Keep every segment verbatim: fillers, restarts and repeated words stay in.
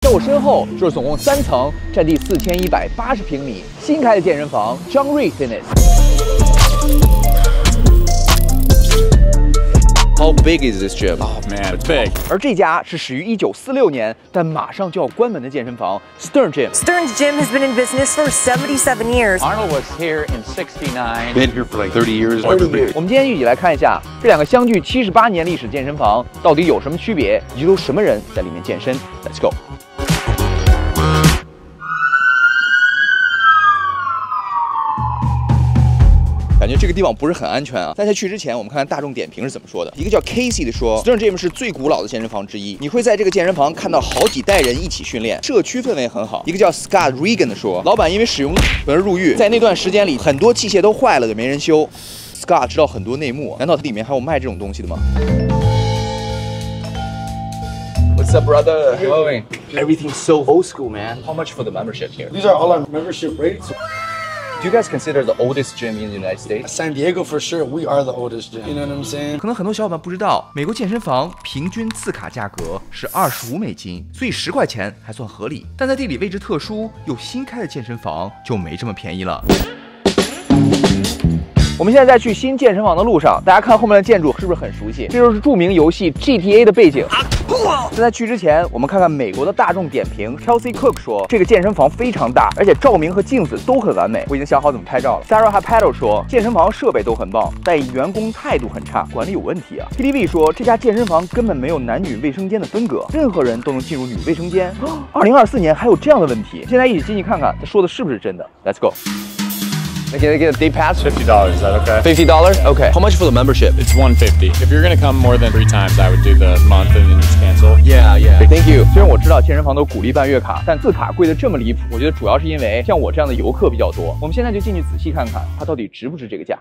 在我身后就是总共三层、占地四千一百八十平米新开的健身房张瑞 Fitness。How big is this gym? Oh man, it's big. 而这家是始于一九四六年，但马上就要关门的健身房 Stern Gym。 Stern's Gym has been in business for seventy-seven years. Arnold was here in sixty-nine. Been here for like thirty years. 我们今天一起来看一下这两个相距七十八年历史健身房到底有什么区别，以及都什么人在里面健身。Let's go。感觉这个地方不是很安全啊！但在去之前，我们看看大众点评是怎么说的。一个叫 Casey 的说 ，Stern Gym 是最古老的健身房之一，你会在这个健身房看到好几代人一起训练，社区氛围很好。一个叫 Scott Regan 的说，老板因为使用而入狱，在那段时间里，很多器械都坏了的，没人修。Scott 知道很多内幕，难道里面还有卖这种东西的吗 ？What's up, brother? How are you? Everything's so old school, man. How much for the membership here? These are all our membership rates. Do you guys consider the oldest gym in the United States? San Diego for sure, we are the oldest gym. You know what I'm saying? 可能很多小伙伴不知道，美国健身房平均次卡价格是二十五美金，所以十块钱还算合理。但在地理位置特殊又新开的健身房就没这么便宜了。我们现在在去新健身房的路上，大家看后面的建筑是不是很熟悉？这就是著名游戏 G T A 的背景。但在去之前，我们看看美国的大众点评 Kelsey Cook 说，这个健身房非常大，而且照明和镜子都很完美。我已经想好怎么拍照了。Sarah Hapato 说，健身房设备都很棒，但员工态度很差，管理有问题啊。T D V 说，这家健身房根本没有男女卫生间的分隔，任何人都能进入女卫生间。二零二四年还有这样的问题？现在一起进去看看，他说的是不是真的 ？Let's go。Can I get a day pass? Fifty dollars. Is that okay? Fifty dollars? Okay. How much for the membership? It's one fifty. If you're gonna come more than three times, I would do the month and then just cancel. Yeah, yeah. Thank you. 虽然我知道健身房都鼓励办月卡，但次卡贵的这么离谱，我觉得主要是因为像我这样的游客比较多。我们现在就进去仔细看看，它到底值不值这个价。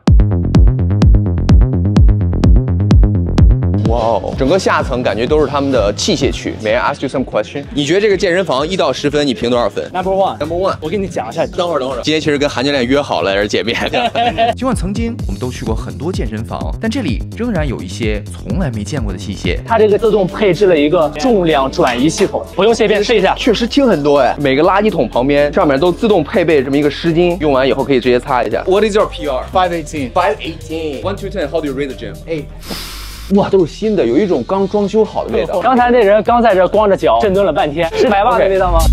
哇哦，整个下层感觉都是他们的器械区。May I ask you some question？ 你觉得这个健身房一到十分，你评多少分 ？Number one。 Number one。 我跟你讲一下， 等会儿等会儿。今天其实跟韩教练约好了在这见面。尽管曾经我们都去过很多健身房，但这里仍然有一些从来没见过的器械。 它这个自动配置了一个重量转移系统，不用切片试一下， 确实轻很多哎。每个垃圾桶旁边上面都自动配备这么一个湿巾，用完以后可以直接擦一下。What is your P R? five eighteen. five eighteen. One to ten. How do you rate the gym? Eight. 哇，都是新的，有一种刚装修好的味道。 刚才那人刚在这光着脚深蹲了半天，是白袜的味道吗？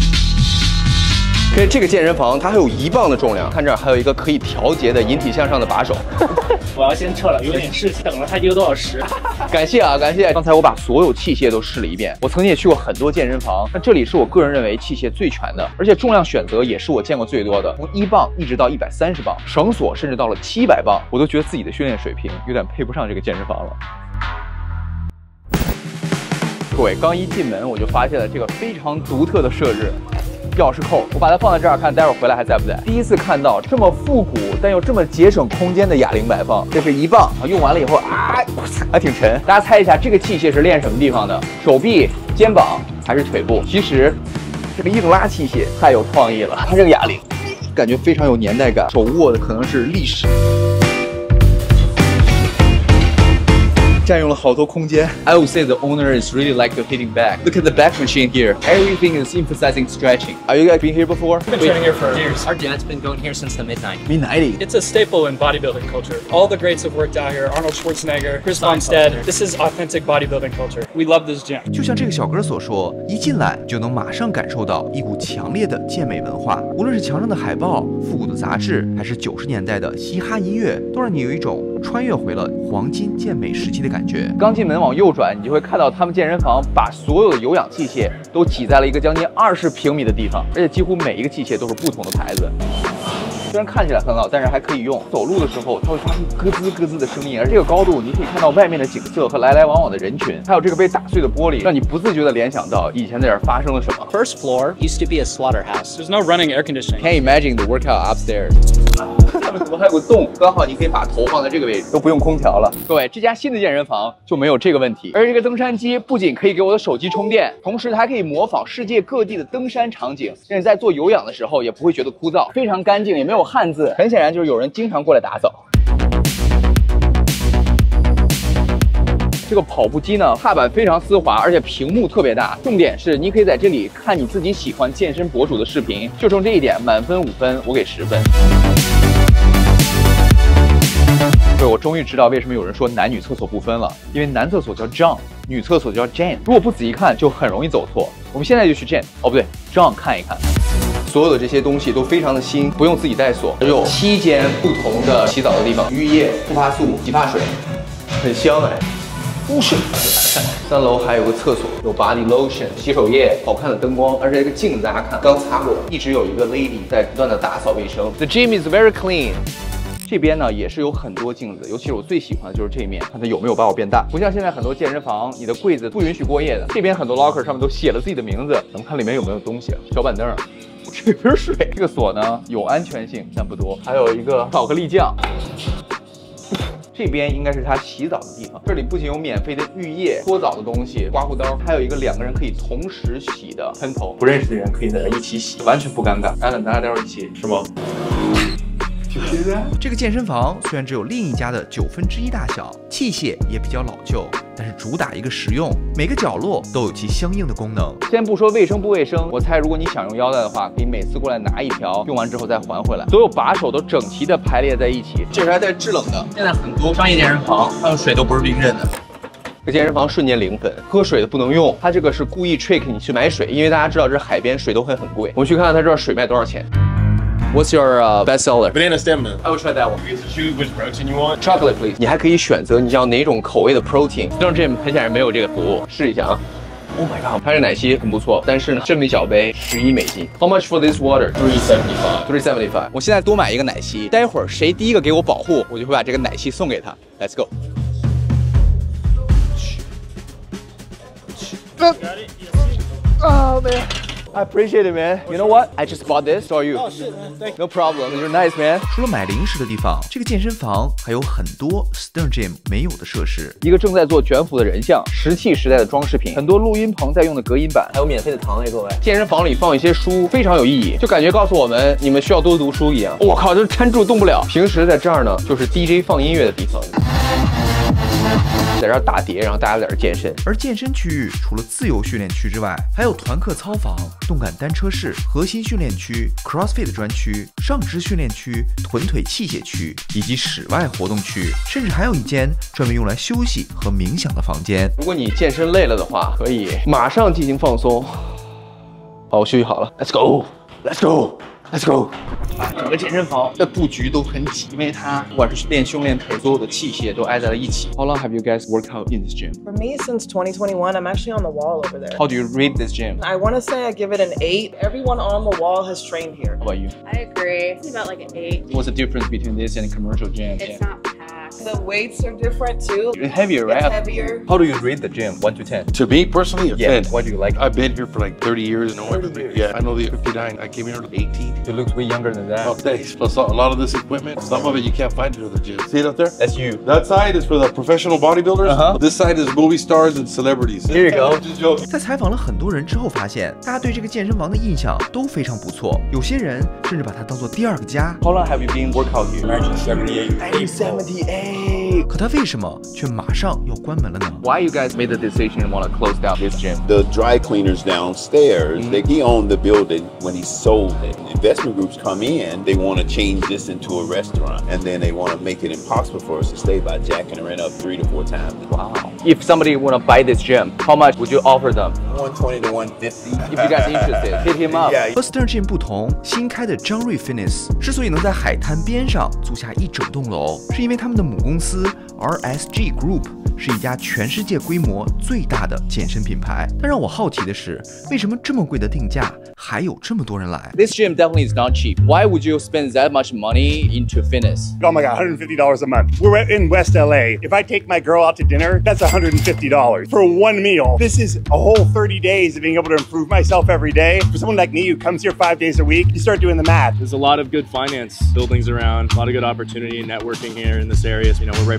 可是这个健身房它还有一磅的重量，看这儿还有一个可以调节的引体向上的把手。 我要先撤了，有点事情，等了他一个多小时。 感谢啊，感谢！刚才我把所有器械都试了一遍。我曾经也去过很多健身房，但这里是我个人认为器械最全的，而且重量选择也是我见过最多的，从一磅一直到一百三十磅，绳索甚至到了七百磅，我都觉得自己的训练水平有点配不上这个健身房了。各位，刚一进门我就发现了这个非常独特的设置。钥匙扣，我把它放在这儿，看待会儿回来还在不在。第一次看到这么复古但又这么节省空间的哑铃摆放，这是一磅啊，用完了以后啊，还挺沉。大家猜一下，这个器械是练什么地方的？手臂、肩膀还是腿部？其实这个硬拉器械太有创意了，它这个哑铃感觉非常有年代感，手握的可能是历史。占用了好多空间。I would say the owner is really like the hitting back. Look at the back machine here. Everything is emphasizing stretching. Are you guys been here before? We've been training here for years. Our dad's been going here since the mid nineties. mid nineties. It's a staple in bodybuilding culture. All the greats have worked out here. Arnold Schwarzenegger, Chris Von Stead. This is authentic bodybuilding culture. We love this gym. 就像这个小哥所说，一进来就能马上感受到一股强烈的健美文化。无论是墙上的海报、复古的杂志，还是九十年代的嘻哈音乐，都让你有一种穿越回了黄金健美时期的感觉。刚进门往右转，你就会看到他们健身房把所有的有氧器械都挤在了一个将近二十平米的地方，而且几乎每一个器械都是不同的牌子。虽然看起来很老，但是还可以用。走路的时候，它会发出咯吱咯吱的声音，而这个高度，你可以看到外面的景色和来来往往的人群，还有这个被打碎的玻璃，让你不自觉地联想到以前在这儿发生了什么。 First floor used to be a slaughterhouse. There's no running air conditioning. Can't imagine the workout upstairs. 他们怎么还有个洞？刚好你可以把头放在这个位置，都不用空调了。各位，这家新的健身房就没有这个问题。而这个登山机不仅可以给我的手机充电，同时它还可以模仿世界各地的登山场景，让你在做有氧的时候也不会觉得枯燥，非常干净，也没有汗渍。很显然就是有人经常过来打扫。 这个跑步机呢，踏板非常丝滑，而且屏幕特别大。重点是你可以在这里看你自己喜欢健身博主的视频。就冲这一点，满分五分，我给十分。对，我终于知道为什么有人说男女厕所不分了，因为男厕所叫 John， 女厕所叫 Jane。如果不仔细看，就很容易走错。我们现在就去 Jane， 哦不对 ，John 看一看。所有的这些东西都非常的新，不用自己带锁。有七间不同的洗澡的地方，浴液、护发素、洗发水，很香哎。哦是。三楼还有个厕所，有 body lotion、洗手液，好看的灯光，而且这个镜子大家看刚擦过，一直有一个 lady 在不断的打扫卫生。The gym is very clean。这边呢也是有很多镜子，尤其是我最喜欢的就是这一面，看它有没有把我变大。不像现在很多健身房，你的柜子不允许过夜的，这边很多 locker 上面都写了自己的名字，咱们看里面有没有东西。小板凳，这瓶水。这个锁呢有安全性，但不多。还有一个巧克力酱。这边应该是他洗澡的地方，这里不仅有免费的浴液、搓澡的东西、刮胡刀，还有一个两个人可以同时洗的喷头，不认识的人可以在这一起洗，完全不尴尬。Alan，咱俩待会儿一起是吗？ 这个健身房虽然只有另一家的九分之一大小，器械也比较老旧，但是主打一个实用，每个角落都有其相应的功能。 先不说卫生不卫生，我猜如果你想用腰带的话，可以每次过来拿一条，用完之后再还回来。所有把手都整齐的排列在一起，这是还带制冷的。现在很多商业健身房，它的水都不是冰镇的。这健身房瞬间零分，喝水的不能用，它这个是故意 trick 你去买水，因为大家知道这海边水都会很贵。我们去看看它这水卖多少钱。What's your uh, best seller? Banana stamina. I will try that one. You get to choose which protein you want. Chocolate, please. 你还可以选择你要哪种口味的 protein。这种 gym 很显然没有这个服务，试一下啊。Oh my god， 它这奶昔很不错，但是呢，这么一小杯十一美金。How much for this water? Three seventy five. Three seventy five. 我现在多买一个奶昔，待会儿谁第一个给我保护，我就会把这个奶昔送给他。Let's go. Oh man. I appreciate it, man. You know what? I just bought this for you. Oh shit, man. Thank you. No problem. You're nice, man. 除了买零食的地方，这个健身房还有很多 Stern Gym 没有的设施。 一个正在做卷腹的人像，石器时代的装饰品，很多录音棚在用的隔音板，还有免费的糖给各位。健身房里放一些书，非常有意义，就感觉告诉我们你们需要多读书一样。我靠，这搀住动不了。平时在这儿呢，就是 D J 放音乐的地方。在这儿打碟，然后大家在这儿健身。 而健身区域除了自由训练区之外，还有团课操房、动感单车室、核心训练区、CrossFit 专区、上肢训练区、臀腿器械区以及室外活动区，甚至还有一间专门用来休息和冥想的房间。 如果你健身累了的话，可以马上进行放松。好，我休息好了 ，Let's go，Let's go。Let's go。整个健身房的布局都很挤，因为它不管是练胸练腿，所有的器械都挨在了一起。How long have you guys worked out in this gym? For me, since twenty twenty-one, I'm actually on the wall over there. How do you rate this gym? I want to say I give it an eight. Everyone on the wall has trained here. How about you? I agree. It's about like an eight. What's the difference between this and a commercial gym? It's not packed. The weights are different too. It's heavier, right? It's heavier. How do you rate the gym? One to ten. To me personally, a Yeah. ten. Why do you like it? I've been here for like thirty years and know everything. Yeah, I know the fifty-nine. I came here at eighteen. You look way younger than that. Oh, thanks. Plus a lot of this equipment, some of it you can't find in other gyms. See it up there? That's you. That side is for the professional bodybuilders. Uh-huh. This side is movie stars and celebrities. Here you go. Just joking. 在采访了很多人之后，发现大家对这个健身房的印象都非常不错，有些人甚至把它当做第二个家。 How long have you been work out here? nineteen seventy-eight. nineteen seventy-eight. 可它为什么却马上要关门了呢 Why you guys made the decision and want to close down this gym? The dry cleaners downstairs, mm-hmm. they, he owned the building when he sold it. Investment groups come in, they want to change this into a restaurant, and then they want to make it impossible for us to stay by jacking the rent up three to four times. Wow. If somebody want to buy this gym, how much would you offer them? one twenty to one fifty. If you guys interested, hit him up. Yeah. 和 Stern Gym 不同，新开的张瑞 Fitness 之所以能在海滩边上租下一整栋楼，是因为他们的母公司 R S G Group 是一家全世界规模最大的健身品牌。但让我好奇的是，为什么这么贵的定价还有这么多人来 ？This gym definitely is not cheap. Why would you spend that much money into fitness? Oh my god, one hundred fifty dollars a month. We're in West L A. If I take my girl out to dinner, that's one hundred fifty dollars for one meal. This is a whole thirty days of being able to improve myself every day. For someone like me who comes here five days a week, you start doing the math. There's a lot of good finance buildings around, a lot of good opportunity and networking here in this area. So, you know, we're right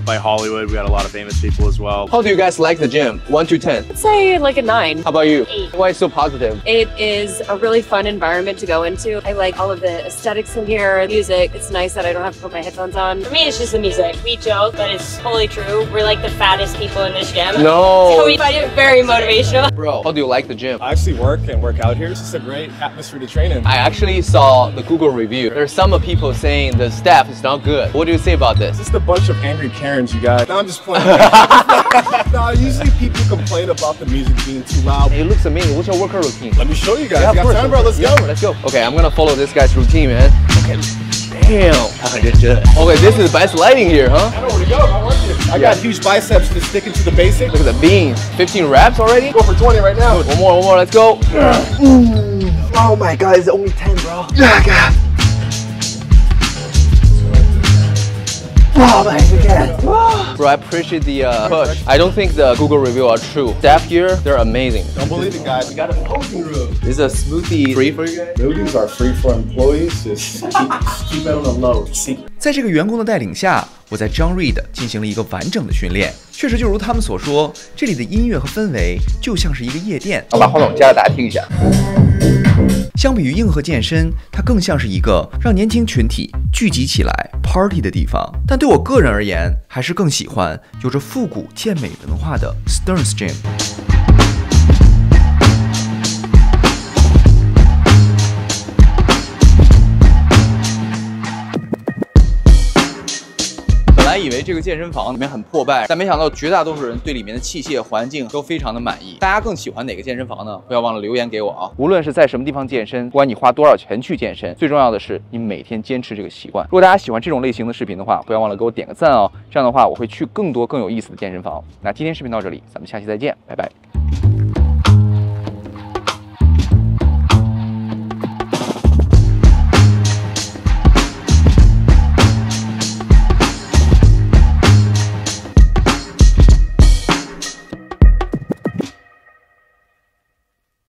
right by Hollywood. We got a lot of famous people as well. How do you guys like the gym? One to ten. I'd say like a nine. How about you? Eight. Why so positive? It is a really fun environment to go into. I like all of the aesthetics in here, music. It's nice that I don't have to put my headphones on. For me, it's just the music. We joke, but it's totally true. We're like the fattest people in this gym. No. So we find it very motivational. Bro, how do you like the gym? I actually work and work out here. It's just a great atmosphere to train in. I actually saw the Google review. There's some people saying the staff is not good. What do you say about this? Just a bunch of angry Karens you got. No, I'm just playing. No, usually people complain about the music being too loud. It looks amazing. What's your workout routine? Let me show you guys. Yeah, you got course. time, bro? Let's yeah, go. Let's go. Okay, I'm gonna follow this guy's routine, man. Okay. Damn. Okay, this is the best lighting here, huh? I know where to go. I want you. I got huge biceps to stick into the basic. Look at the beans. fifteen reps already? Go for twenty right now. One more, one more. Let's go. Oh my God, it's only ten, bro. Yeah, God. Oh my God. Bro, I appreciate the uh, push. I don't think the Google review are true. Staff here, they're amazing. Don't believe it, guys. We got a posing room. Is a smoothie free for you guys? Smoothies are free for employees. Just keep, keep it on the low. 在这个员工的带领下，我在John Reed进行了一个完整的训练。确实，就如他们所说，这里的音乐和氛围就像是一个夜店。 我把话筒夹着大家听一下。 相比于硬核健身，它更像是一个让年轻群体聚集起来 party 的地方。但对我个人而言，还是更喜欢有着复古健美文化的 Stearns Gym。本来以为这个健身房里面很破败，但没想到绝大多数人对里面的器械环境都非常的满意。大家更喜欢哪个健身房呢？不要忘了留言给我啊！无论是在什么地方健身，不管你花多少钱去健身，最重要的是你每天坚持这个习惯。如果大家喜欢这种类型的视频的话，不要忘了给我点个赞哦！这样的话，我会去更多更有意思的健身房。那今天视频到这里，咱们下期再见，拜拜。